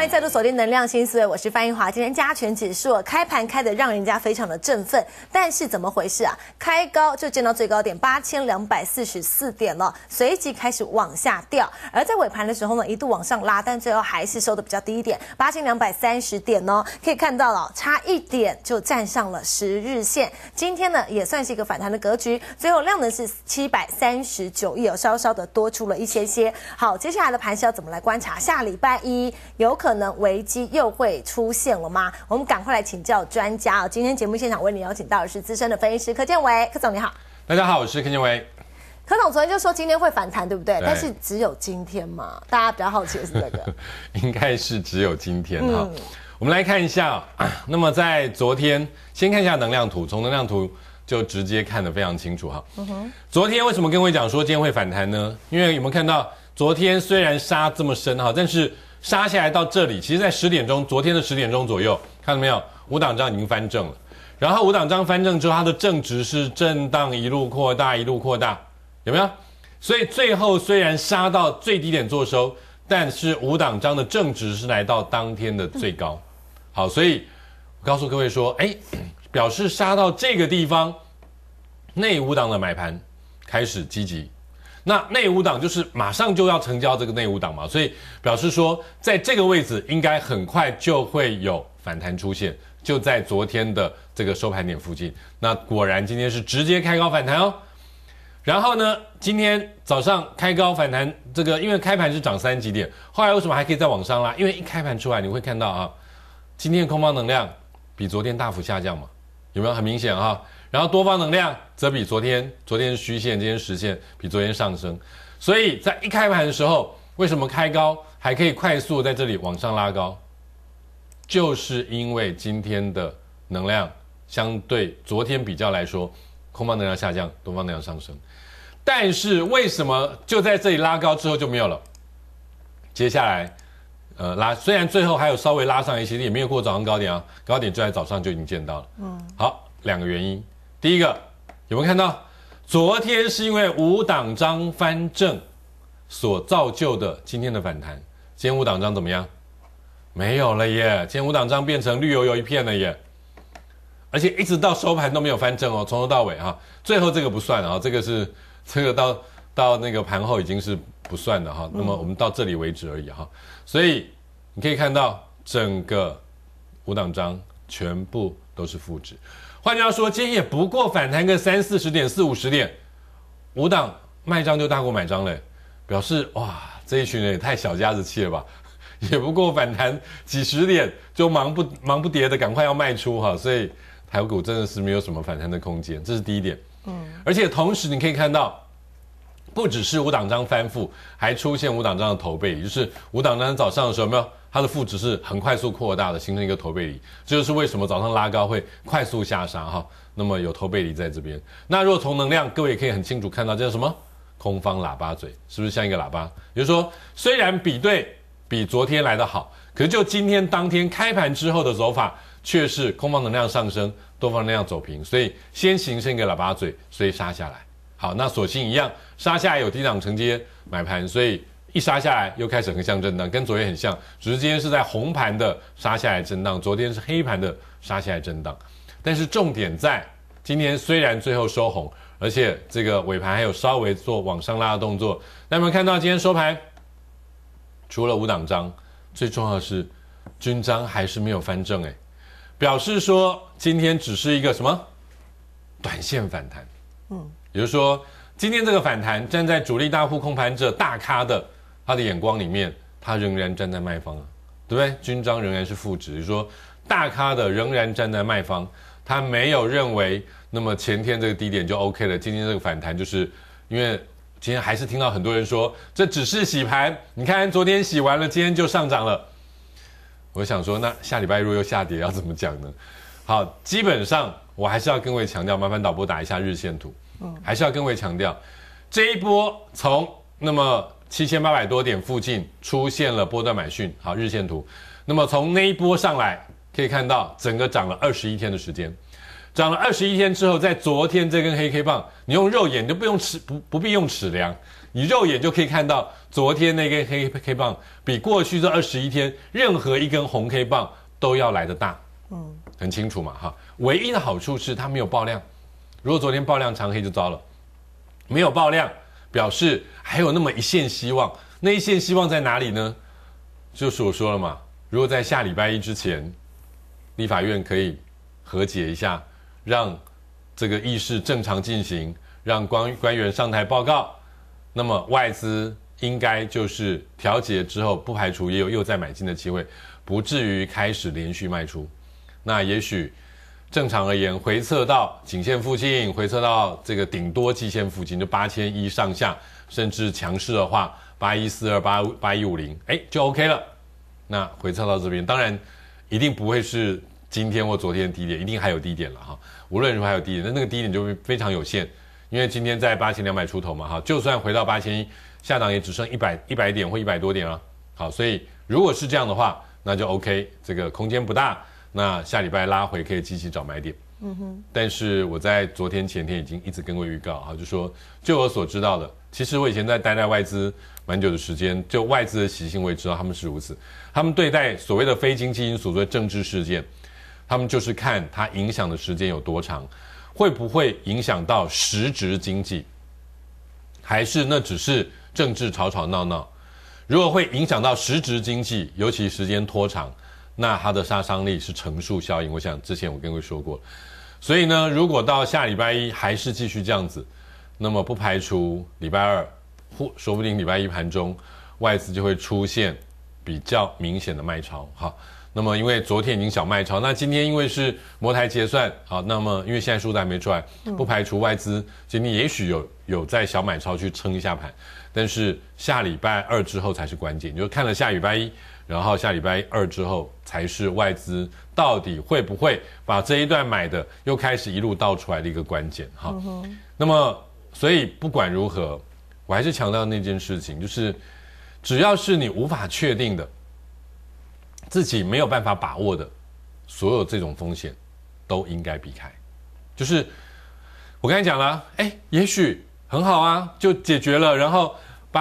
欢迎再度锁定能量新思维，我是范英华。今天加权指数开盘开的让人家非常的振奋，但是怎么回事啊？开高就见到最高点8244点了，随即开始往下掉，而在尾盘的时候呢，一度往上拉，但最后还是收的比较低一点，8230点哦。可以看到了，差一点就站上了10日线。今天呢也算是一个反弹的格局，最后量能是739亿哦，稍稍的多出了一些些。好，接下来的盘势要怎么来观察？下礼拜一有可能危机又会出现了吗？我们赶快来请教专家哦。今天节目现场为你邀请到的是资深的分析师柯建伟，柯总你好。 大家好，我是柯建伟。 柯总昨天就说今天会反弹，对不对？但是只有今天嘛，大家比较好奇的是这个， 应该是只有今天哈。我们来看一下，那么在昨天，先看一下能量图，从能量图就直接看得非常清楚哈。昨天为什么跟我讲说今天会反弹呢？因为有没有看到昨天虽然杀这么深哈，但是杀下来到这里，其实在10点钟，昨天的10点钟左右，看到没有？五档涨已经翻正了。然后五档涨翻正之后，它的正值是震荡一路扩大，一路扩大，有没有？所以最后虽然杀到最低点做收，但是五档涨的正值是来到当天的最高。好，所以我告诉各位说，表示杀到这个地方，内五档的买盘开始积极。那内五档就是马上就要成交这个内五档嘛，所以表示说在这个位置应该很快就会有反弹出现，就在昨天的这个收盘点附近。那果然今天是直接开高反弹哦。然后呢，今天早上开高反弹，这个因为开盘是涨3几点，后来为什么还可以再往上拉？因为一开盘出来你会看到啊，今天的空方能量比昨天大幅下降嘛，有没有很明显啊？然后多方能量则比昨天是虚线，今天实线比昨天上升，所以在一开盘的时候，为什么开高还可以快速在这里往上拉高？就是因为今天的能量相对昨天比较来说，空方能量下降，多方能量上升。但是为什么就在这里拉高之后就没有了？接下来虽然最后还有稍微拉上一些，也没有过早上高点啊，高点就在早上就已经见到了。好，两个原因。第一个，有没有看到昨天是因为五档涨翻正所造就的今天的反弹？今天五档涨怎么样？没有了耶，今天五档涨变成绿油油一片了耶，而且一直到收盘都没有翻正哦，从头到尾哈。最后这个不算啊，这个到那个盘后已经是不算的哈。那么我们到这里为止而已哈。所以你可以看到整个五档涨全部都是负值。换句话说，今天也不过反弹个30-40点、40-50点，五档卖张就大过买张了，表示哇，这一群人也太小家子气了吧！也不过反弹几十点就忙不迭的赶快要卖出哈，所以台股真的是没有什么反弹的空间，这是第一点。而且同时你可以看到，不只是五档涨翻覆，还出现五档涨的头背离，就是五档涨早上的时候有没有？它的负值是很快速扩大的，形成一个头背离，这就是为什么早上拉高会快速下杀哈。那么有头背离在这边。那如果从能量，各位也可以很清楚看到，这是什么？空方喇叭嘴，是不是像一个喇叭？也就是说，虽然比昨天来得好，可是就今天当天开盘之后的走法，却是空方能量上升，多方能量走平，所以先形成一个喇叭嘴，所以杀下来。好，那所幸一样，杀下来有低档承接买盘，所以一杀下来又开始横向震荡，跟昨天很像，只是今天是在红盘的杀下来震荡，昨天是黑盘的杀下来震荡。但是重点在今天虽然最后收红，而且这个尾盘还有稍微做往上拉的动作，那有没有看到今天收盘除了五档涨，最重要的是均涨还是没有翻正表示说今天只是一个什么短线反弹。也就是说今天这个反弹站在主力大户空盘者大咖的他的眼光里面，他仍然站在卖方啊，对不对？均涨仍然是负值，就是说大咖的仍然站在卖方，他没有认为那么前天这个低点就 OK 了，今天这个反弹就是因为今天还是听到很多人说这只是洗盘，你看昨天洗完了，今天就上涨了。我想说，那下礼拜如果又下跌要怎么讲呢？好，基本上我还是要跟各位强调，麻烦导播打一下日线图，还是要跟各位强调，这一波从那么7800多点附近出现了波段买讯，好，日线图。那么从那一波上来，可以看到整个涨了21天的时间，涨了21天之后，在昨天这根黑 K 棒，你用肉眼就不必用尺量， 你肉眼就可以看到昨天那根黑 K 棒比过去这21天任何一根红 K 棒都要来得大，很清楚嘛哈。唯一的好处是它没有爆量，如果昨天爆量长黑就糟了，没有爆量表示还有那么一线希望，那一线希望在哪里呢？就是我说了嘛，如果在下礼拜一之前，立法院可以和解一下，让这个议事正常进行，让官员上台报告，那么外资应该就是调节之后，不排除也有又再买进的机会，不至于开始连续卖出。那也许正常而言，回测到颈线附近，回测到这个顶多季线附近，就8100上下，甚至强势的话8142、8150，就 OK 了。那回测到这边，当然一定不会是今天或昨天的低点，一定还有低点了哈。无论如何还有低点，那个低点就会非常有限，因为今天在8200出头嘛哈，就算回到8100，下档也只剩100点或100多点了。好，所以如果是这样的话，那就 OK， 这个空间不大。那下礼拜拉回可以积极找买点。但是我在昨天前天已经一直跟过预告哈，就说就我所知道的，其实我以前待在外资蛮久的时间，就外资的习性我也知道他们是如此，他们对待所谓的非经济因素，所谓政治事件，他们就是看它影响的时间有多长，会不会影响到实质经济，还是那只是政治吵吵闹闹。如果会影响到实质经济，尤其时间拖长，那它的杀伤力是乘数效应，我想之前我跟各位说过。所以呢，如果到下礼拜一还是继续这样子，那么不排除礼拜二或说不定礼拜一盘中外资就会出现比较明显的卖超。好，那么因为昨天已经小卖超，那今天因为是摩台结算，好，那么因为现在数字还没出来，不排除外资今天也许有在小买超去撑一下盘，但是下礼拜二之后才是关键，就是看了下礼拜一，然后下礼拜二之后才是外资到底会不会把这一段买的又开始一路倒出来的一个关键哈。那么所以不管如何，我还是强调那件事情，就是只要是你无法确定的，自己没有办法把握的，所有这种风险都应该避开。就是我刚才讲了，也许很好啊，就解决了，然后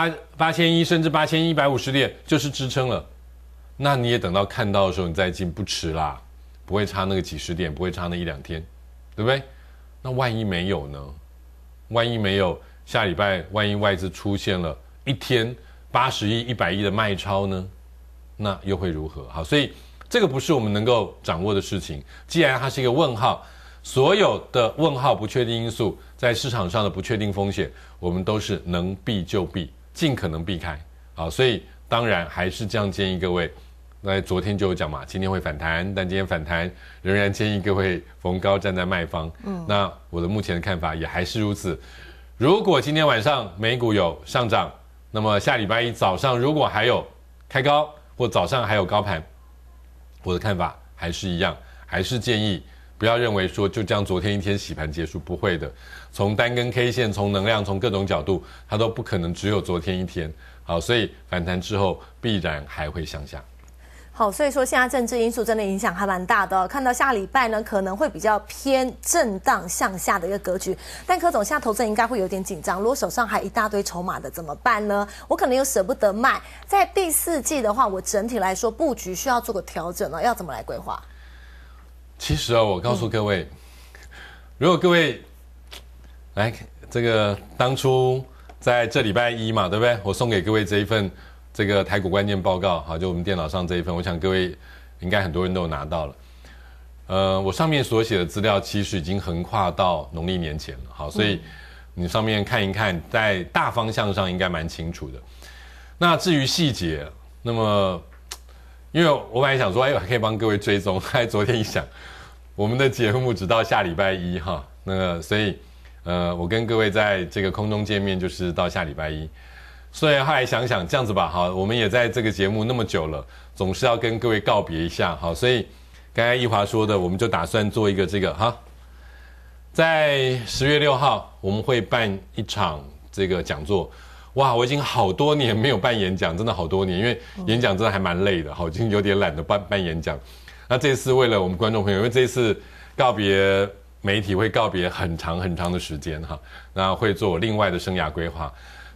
8100甚至8150点就是支撑了。那你也等到看到的时候你再进不迟啦，不会差那个几十点，不会差那一两天，对不对？那万一没有呢？万一没有，下礼拜万一外资出现了一天80亿、100亿的卖超呢？那又会如何？好，所以这个不是我们能够掌握的事情。既然它是一个问号，所有的问号不确定因素，在市场上的不确定风险，我们都是能避就避，尽可能避开。好，所以当然还是这样建议各位。那昨天就有讲嘛，今天会反弹，但今天反弹仍然建议各位逢高站在卖方。那我的目前的看法也还是如此。如果今天晚上美股有上涨，那么下礼拜一早上如果还有开高，或早上还有高盘，我的看法还是一样，还是建议不要认为说就这样昨天一天洗盘结束，不会的。从单根 K 线，从能量，从各种角度，它都不可能只有昨天一天。好，所以反弹之后必然还会向下。 好，所以说现在政治因素真的影响还蛮大的哦。看到下礼拜呢，可能会比较偏震荡向下的一个格局。但柯总，现在投资人应该会有点紧张，如果手上还一大堆筹码的怎么办呢？我可能又舍不得卖。在第四季的话，我整体来说布局需要做个调整了，要怎么来规划？ 其实我告诉各位，如果各位来这个当初在这礼拜一嘛，对不对？我送给各位这一份。这个台股关键报告，好，就我们电脑上这一份，我想各位应该很多人都有拿到了。我上面所写的资料其实已经横跨到农历年前了，好，所以你上面看一看，在大方向上应该蛮清楚的。那至于细节，那么因为我本来想说，还可以帮各位追踪，还昨天一想，我们的节目只到下礼拜一哈，那个所以我跟各位在这个空中见面就是到下礼拜一。所以后来想想这样子吧，好，我们也在这个节目那么久了，总是要跟各位告别一下，好，所以刚才奕华说的，我们就打算做一个这个哈，在10月6号我们会办一场这个讲座，哇，我已经好多年没有办演讲，真的好多年，因为演讲真的还蛮累的，好，已经有点懒得办演讲。那这次为了我们观众朋友，因为这次告别媒体会告别很长很长的时间哈，那会做另外的生涯规划。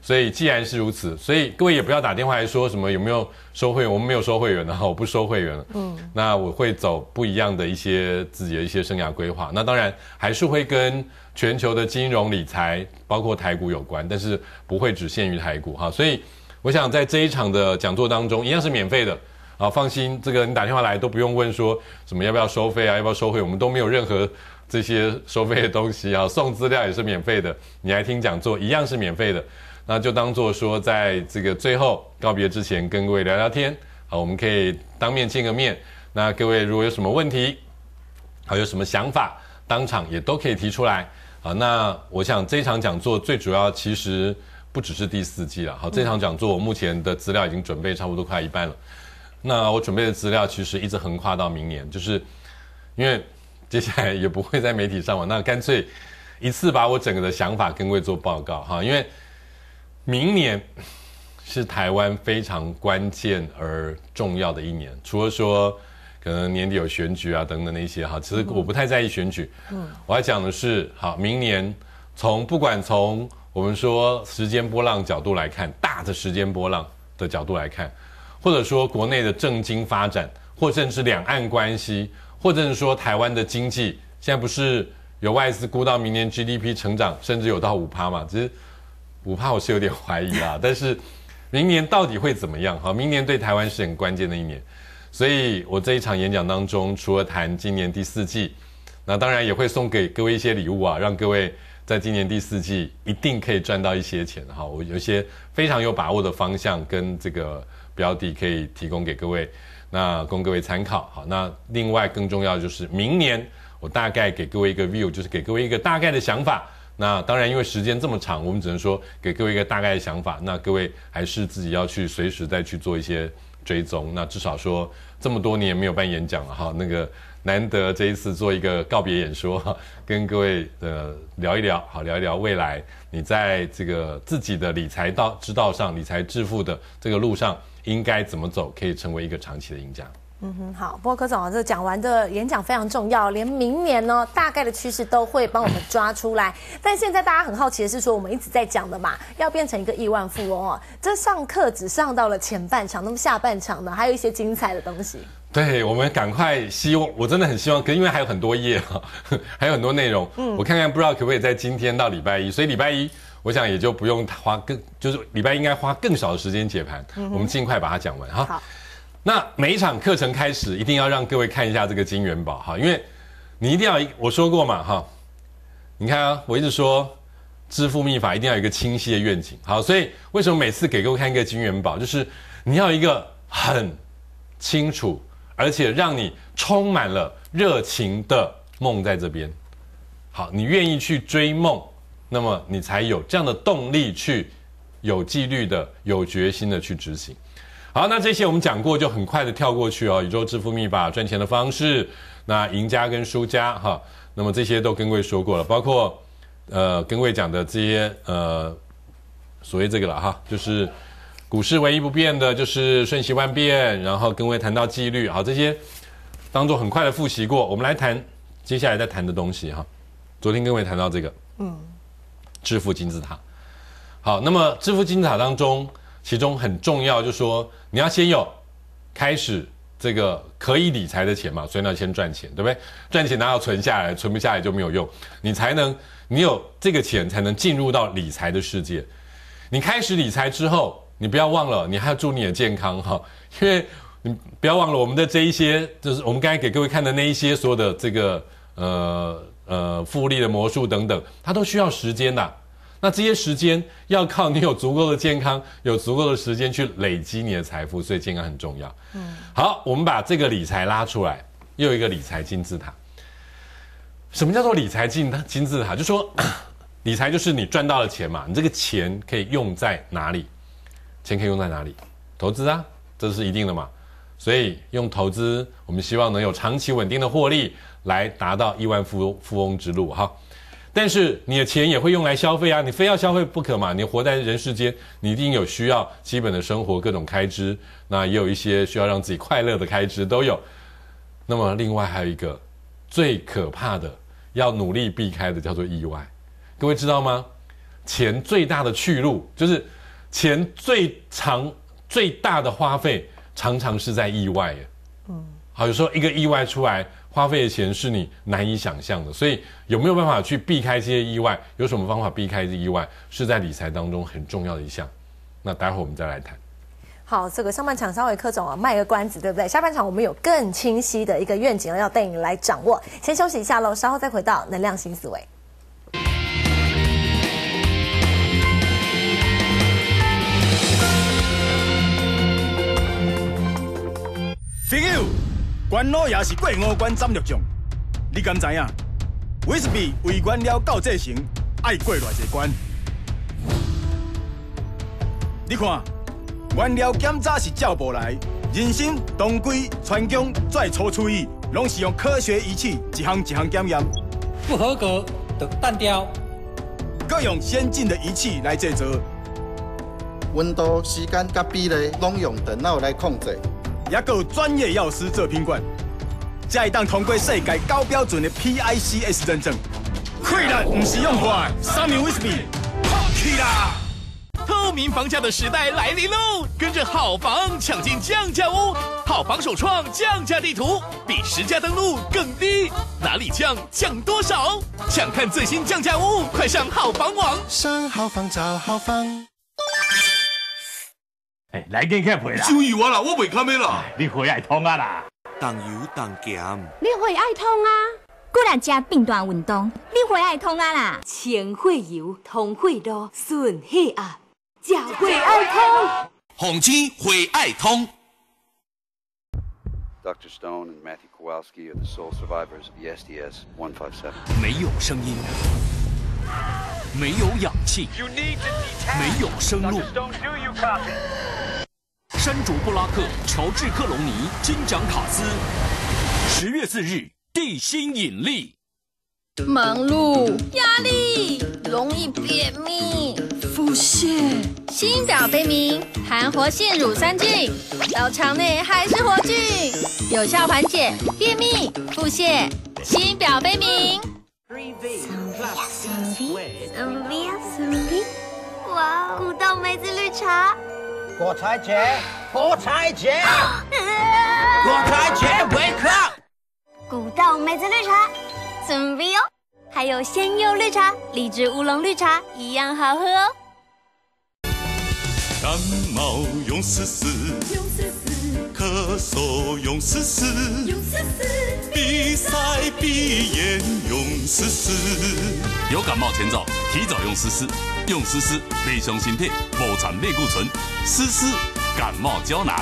所以既然是如此，所以各位也不要打电话来说什么有没有收会员，我们没有收会员的，我不收会员了。那我会走不一样的一些自己的一些生涯规划。那当然还是会跟全球的金融理财，包括台股有关，但是不会只限于台股哈。所以我想在这一场的讲座当中，一样是免费的啊，放心，这个你打电话来都不用问说什么要不要收费啊，要不要收会，我们都没有任何这些收费的东西啊，送资料也是免费的，你来听讲座一样是免费的。那就当作说，在这个最后告别之前，跟各位聊聊天，好，我们可以当面见个面。那各位如果有什么问题，好，有什么想法，当场也都可以提出来。好，那我想这一场讲座最主要其实不只是第4季了。好，这场讲座我目前的资料已经准备差不多快一半了。那我准备的资料其实一直横跨到明年，就是因为接下来也不会在媒体上网，那干脆一次把我整个的想法跟各位做报告哈，因为明年是台湾非常关键而重要的一年，除了说可能年底有选举啊等等那些哈，其实我不太在意选举，我要讲的是好，明年不管从我们说时间波浪角度来看，大的时间波浪的角度来看，或者说国内的政经发展，或甚至两岸关系，或者是说台湾的经济，现在不是有外资估到明年 GDP 成长甚至有到5%嘛，只是5%我是有点怀疑啦，但是明年到底会怎么样？好，明年对台湾是很关键的一年，所以我这一场演讲当中，除了谈今年第4季，那当然也会送给各位一些礼物啊，让各位在今年第4季一定可以赚到一些钱。好，我有一些非常有把握的方向跟这个标的可以提供给各位，那供各位参考。好，那另外更重要的就是明年我大概给各位一个 view， 就是给各位一个大概的想法。那当然因为时间这么长，我们只能说给各位一个大概的想法，那各位还是自己要去随时再去做一些追踪。那至少说这么多年没有办演讲了哈，那个难得这一次做一个告别演说，跟各位聊一聊，好，聊一聊未来你在这个自己的理财之道上，理财致富的这个路上应该怎么走，可以成为一个长期的赢家。 好，不过柯总啊，这讲完的演讲非常重要，连明年呢大概的趋势都会帮我们抓出来。但现在大家很好奇的是说，我们一直在讲的嘛，要变成一个亿万富翁哦，这上课只上到了前半场，那么下半场呢，还有一些精彩的东西。对， 我们赶快希望，我真的很希望，可因为还有很多页哈，还有很多内容，我看看不知道可不可以在今天到礼拜一，所以礼拜一我想也就不用就是礼拜一应该花更少的时间解盘，我们尽快把它讲完哈。好。那每一场课程开始，一定要让各位看一下这个金元宝哈，因为你一定要我说过嘛哈，你看啊，我一直说致富秘法一定要有一个清晰的愿景，好，所以为什么每次给各位看一个金元宝，就是你要有一个很清楚，而且让你充满了热情的梦在这边，好，你愿意去追梦，那么你才有这样的动力去有纪律的、有决心的去执行。好，那这些我们讲过，就很快的跳过去哦。宇宙致富秘法赚钱的方式，那赢家跟输家哈，那么这些都跟各位说过了，包括跟各位讲的这些所谓这个了哈，就是股市唯一不变的就是瞬息万变，然后跟各位谈到纪律，好，这些当做很快的复习过。我们来谈接下来再谈的东西哈。昨天跟各位谈到这个，致富金字塔。好，那么致富金字塔当中，其中很重要，就是说你要先有开始这个可以理财的钱嘛，所以你要先赚钱，对不对？赚钱哪有存下来，存不下来就没有用，你有这个钱才能进入到理财的世界。你开始理财之后，你不要忘了，你还要注意你的健康哈，因为你不要忘了我们的这一些，就是我们刚才给各位看的那一些所有的这个复利的魔术等等，它都需要时间的。那这些时间要靠你有足够的健康，有足够的时间去累积你的财富，所以健康很重要。好，我们把这个理财拉出来，又有一个理财金字塔。什么叫做理财金字塔？就说理财就是你赚到了钱嘛，你这个钱可以用在哪里？钱可以用在哪里？投资啊，这是一定的嘛。所以用投资，我们希望能有长期稳定的获利，来达到亿万富翁之路哈。但是你的钱也会用来消费啊，你非要消费不可嘛？你活在人世间，你一定有需要基本的生活各种开支，那也有一些需要让自己快乐的开支都有。那么另外还有一个最可怕的，要努力避开的叫做意外。各位知道吗？钱最大的去路就是钱最大的花费常常是在意外耶。好，有时候一个意外出来，花费的钱是你难以想象的。所以有没有办法去避开这些意外？有什么方法避开这些意外？是在理财当中很重要的一项。那待会我们再来谈。好， 这个上半场稍微柯总啊卖个关子，对不对？下半场我们有更清晰的一个愿景要带你来掌握。先休息一下喽，稍后再回到能量新思维。 朋友，关老爷是过5关斩六将，你敢知影？威士忌为原料到制成，爱过偌济关？你看，原料检查是照步来，人参、当归、川芎、再粗处理，拢是用科学仪器一项一项检验。 不合格就单雕。 各用先进的仪器来制作， 温度、时间甲比例拢用电脑来控制。 也有专业药师做品管，才会当通过世界高标准的 PICS 认证。溃烂不是用坏，3名威士忌，好起啦！ 透明房价的时代来临喽！跟着好房抢进降价屋，好房首创降价地图，比实价登录更低，哪里降降多少？想看最新降价屋，快上好房网， 上好房找好房。 来电客陪啦！ 注意我啦，我袂卡咩啦。 你血爱通啊啦！ 重油重咸， 你血爱通啊！果然加变段运动，你血爱通啊啦！ 清血油，通血路，顺血压，加血爱通。 红青血爱通。 Dr. Stone and Matthew Kowalski are the sole survivors of the SDS-157. 没有声音，没有氧气，没有生路。山竹布拉克、乔治克隆尼、金奖卡斯，10月4日，地心引力。 忙碌、压力，容易便秘、腹泻。新表飞明含活性乳酸菌，到肠内还是活菌，有效缓解便秘、腹泻。新表飞明。 哇，古道梅子绿茶。 果彩姐，果彩姐， 果彩姐 ，wake up！ 古道梅子绿茶，准备哦。还有鲜柚绿茶、荔枝乌龙绿茶一样好喝哦。 感冒用丝丝，咳嗽用丝丝，鼻塞鼻炎用丝丝。 有感冒前兆，提早用丝丝。用丝丝，内伤身体，无产类固醇。丝丝感冒胶囊。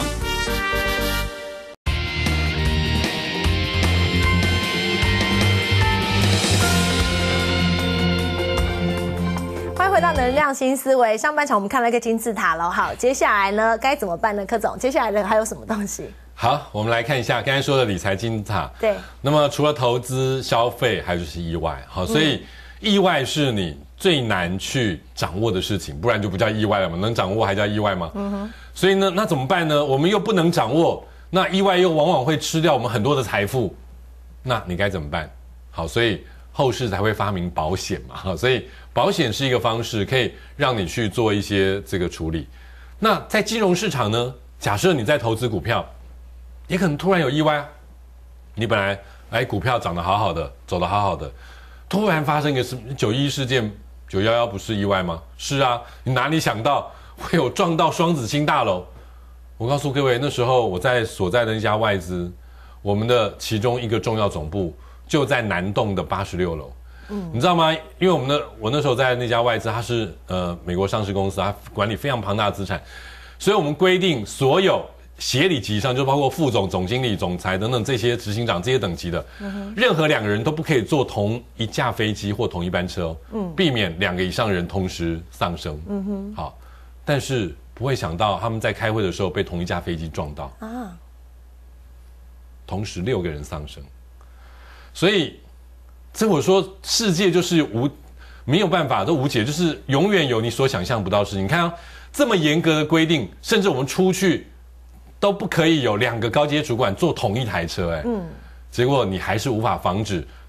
欢迎回到能量新思维。上半场我们看了一个金字塔了，好，接下来呢该怎么办呢？柯总，接下来的还有什么东西？ 好，我们来看一下刚才说的理财金字塔。 对。 那么除了投资、消费，还有就是意外。好，所以意外是你最难去掌握的事情，不然就不叫意外了嘛。能掌握还叫意外吗？所以呢，那怎么办呢？我们又不能掌握，那意外又往往会吃掉我们很多的财富，那你该怎么办？好，所以后世才会发明保险嘛。好，所以保险是一个方式，可以让你去做一些这个处理。那在金融市场呢？假设你在投资股票，也可能突然有意外啊。你本来股票涨得好好的，走得好好的，突然发生一个911事件，911不是意外吗？是啊，你哪里想到会有撞到双子星大楼？我告诉各位，那时候我所在的那家外资，我们的其中一个重要总部就在南栋的86楼。你知道吗？因为我那时候在那家外资，它是美国上市公司，它管理非常庞大的资产，所以我们规定所有协理级以上，就包括副总、总经理、总裁等等这些执行长这些等级的，任何2个人都不可以坐同一架飞机或同一班车哦，避免2个以上人同时丧生。好，但是不会想到他们在开会的时候被同一架飞机撞到啊，同时6个人丧生，所以。所以我说，世界就是没有办法，都无解，就是永远有你所想象不到的事情。你看啊，这么严格的规定，甚至我们出去都不可以有2个高阶主管坐同一台车，结果你还是无法防止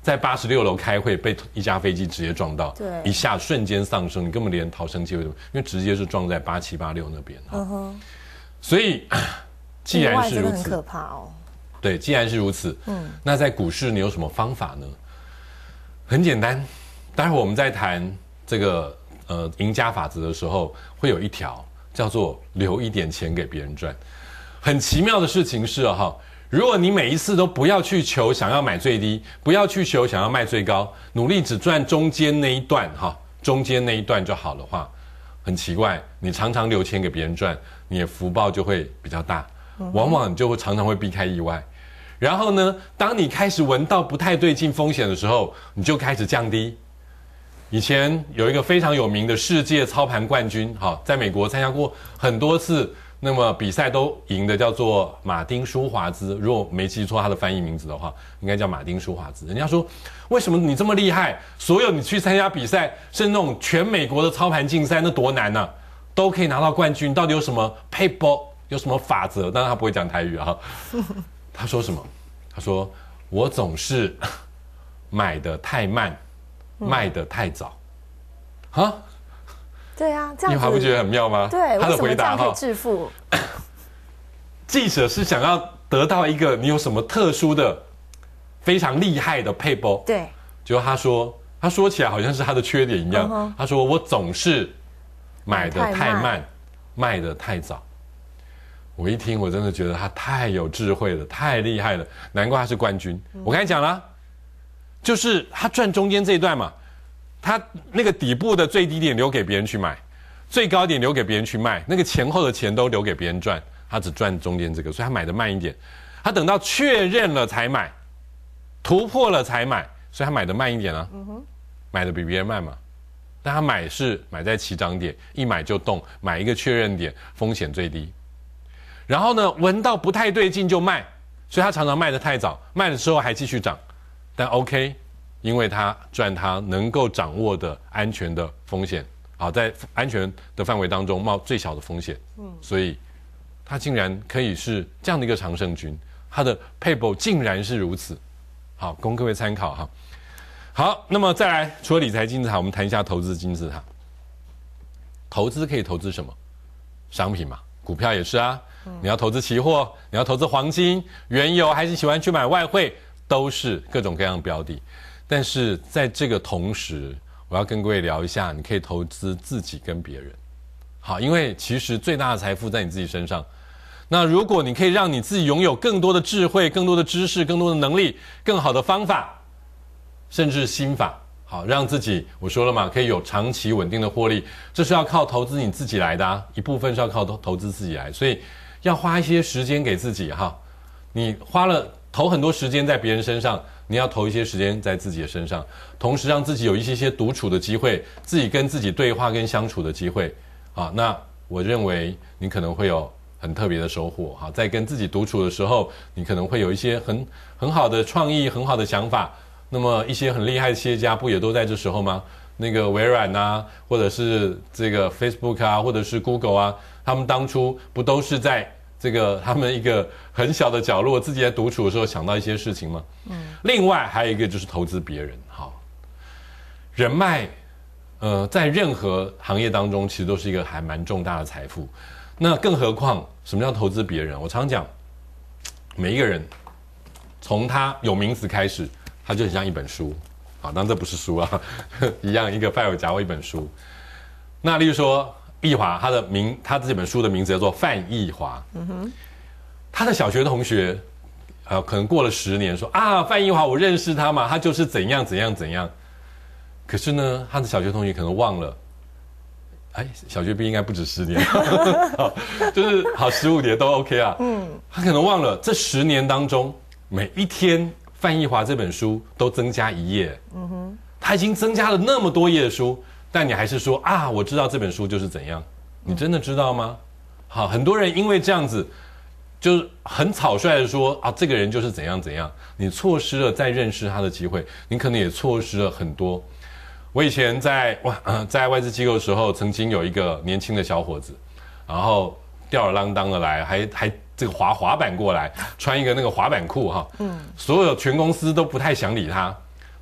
在86楼开会，被一架飞机直接撞到， 对， 一下瞬间丧生，你根本连逃生机会都没有，因为直接是撞在87、86那边。所以，既然是如此， 很可怕哦。 对，既然是如此，那在股市你有什么方法呢？很简单，待会我们在谈这个赢家法则的时候，会有一条叫做留一点钱给别人赚。很奇妙的事情是哈，如果你每一次都不要去求想要买最低，不要去求想要卖最高，努力只赚中间那一段哈，中间那一段就好的话，很奇怪，你常常留钱给别人赚，你的福报就会比较大，往往你就会常常会避开意外。然后呢，当你开始闻到不太对劲风险的时候，你就开始降低。以前有一个非常有名的世界操盘冠军，哈，在美国参加过很多次，那么比赛都赢的，叫做马丁·舒华兹。如果没记错他的翻译名字的话，应该叫马丁·舒华兹。人家说，为什么你这么厉害？所有你去参加比赛，是那种全美国的操盘竞赛，那多难呢？都可以拿到冠军，到底有什么配波？有什么法则？当然他不会讲台语啊。他说什么？他说我总是买得太慢，卖得太早。啊？ 对啊，这样子你还不觉得很妙吗？ 对， 他的回答可以致富。 记者是想要得到一个你有什么特殊的、非常厉害的配波。 对。 结果他说起来好像是他的缺点一样。他说我总是买得太慢，卖得太早。我一听，我真的觉得他太有智慧了，太厉害了，难怪他是冠军。我刚才讲了，就是他赚中间这一段嘛，他那个底部的最低点留给别人去买，最高点留给别人去卖，那个前后的钱都留给别人赚，他只赚中间这个，所以他买的慢一点。他等到确认了才买，突破了才买，所以他买的慢一点啊，买的比别人慢嘛。但他买是买在起涨点，一买就动，买一个确认点，风险最低。然后呢，闻到不太对劲就卖，所以他常常卖得太早，卖的时候还继续涨，但 OK， 因为他赚他能够掌握的安全的风险，好，在安全的范围当中冒最小的风险，所以他竟然可以是这样的一个常胜军，他的配博竟然是如此，好，供各位参考哈。好，那么再来，除了理财金字塔，我们谈一下投资金字塔。投资可以投资什么？商品嘛，股票也是啊。你要投资期货，你要投资黄金、原油，还是喜欢去买外汇，都是各种各样的标的。但是在这个同时，我要跟各位聊一下，你可以投资自己跟别人。好，因为其实最大的财富在你自己身上。那如果你可以让你自己拥有更多的智慧、更多的知识、更多的能力、更好的方法，甚至心法，好，让自己，我说了嘛，可以有长期稳定的获利，这是要靠投资你自己来的啊，一部分是要靠投资自己来，所以要花一些时间给自己哈。你投很多时间在别人身上，你要投一些时间在自己的身上，同时让自己有一些独处的机会，自己跟自己对话跟相处的机会啊。那我认为你可能会有很特别的收获哈，在跟自己独处的时候，你可能会有一些很好的创意、很好的想法。那么一些很厉害的企业家不也都在这时候吗？那个微软啊，或者是这个 Facebook 啊，或者是 Google 啊，他们当初不都是在这个他们一个很小的角落，自己在独处的时候想到一些事情吗？另外还有一个就是投资别人，好，人脉，在任何行业当中其实都是一个还蛮重大的财富。那更何况什么叫投资别人？我常讲，每一个人从他有名字开始，他就很像一本书。好，当然这不是书啊，一样一个范围夹过一本书。那例如说易华，他这本书的名字叫做范易华。他的小学同学，可能过了10年说啊，范易华我认识他嘛，他就是怎样怎样怎样。可是呢，他的小学同学可能忘了，小学毕业应该不止10年，就是好15年都 OK 啊。他可能忘了这10年当中每一天。范易华这本书都增加1页，他已经增加了那么多页的书，但你还是说啊，我知道这本书就是怎样，你真的知道吗？好，很多人因为这样子，就是很草率的说啊，这个人就是怎样怎样，你错失了再认识他的机会，你可能也错失了很多。我以前在外资机构的时候，曾经有一个年轻的小伙子，然后吊儿郎当的来，还这个滑板过来，穿一个那个滑板裤哈，所有全公司都不太想理他。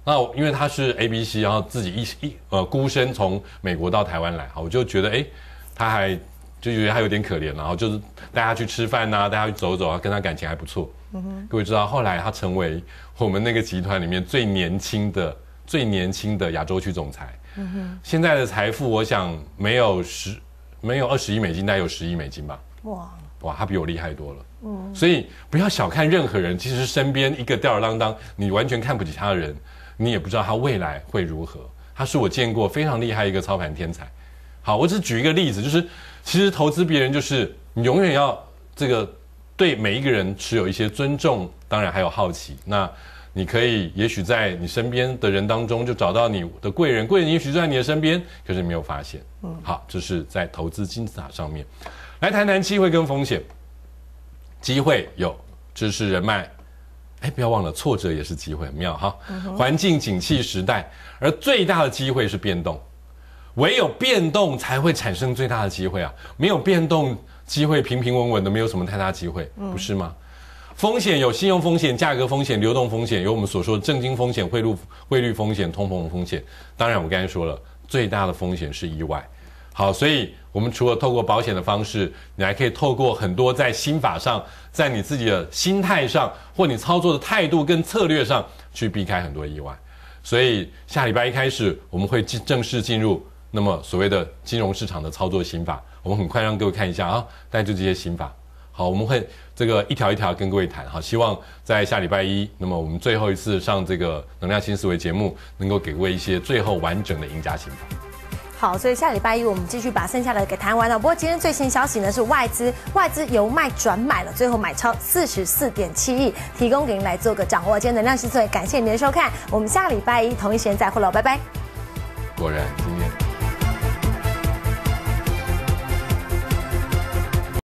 那因为他是 ABC， 然后自己孤身从美国到台湾来，我就觉得他还就觉得他有点可怜，然后就是带他去吃饭呐，带他去走走啊，跟他感情还不错。各位知道，后来他成为我们那个集团里面最年轻的亚洲区总裁。现在的财富，我想没有20亿美金，大概有10亿美金吧。哇，他比我厉害多了。所以不要小看任何人，其实身边一个吊儿郎当，你完全看不起他的人，你也不知道他未来会如何。他是我见过非常厉害一个操盘天才。好，我只举一个例子，就是其实投资别人，就是你永远要这个对每一个人持有一些尊重，当然还有好奇。那你可以也许在你身边的人当中就找到你的贵人，贵人也许就在你的身边，可是你没有发现。好，这是在投资金字塔上面。来谈谈机会跟风险。机会有知识人脉，不要忘了挫折也是机会，很妙哈。环境景气时代，而最大的机会是变动，唯有变动才会产生最大的机会啊！没有变动，机会平平稳稳的，没有什么太大机会，不是吗？风险有信用风险、价格风险、流动风险，有我们所说的政经风险、汇率风险、通膨风险。当然，我刚才说了，最大的风险是意外。好，所以我们除了透过保险的方式，你还可以透过很多在心法上，在你自己的心态上，或你操作的态度跟策略上去避开很多意外。所以下礼拜一开始，我们会正式进入那么所谓的金融市场的操作心法。我们很快让各位看一下啊，大概就这些心法。好，我们会这个一条一条跟各位谈。好，希望在下礼拜一，那么我们最后一次上这个能量新思维节目，能够给各位一些最后完整的赢家心法。 好，所以下礼拜一我们继续把剩下的给谈完了。不过今天最新消息呢是外资由卖转买了，最后买超44.7亿，提供给您来做个掌握。今天能量新思维，感谢您的收看，我们下礼拜一同一时间再会了，拜拜。 果然今天。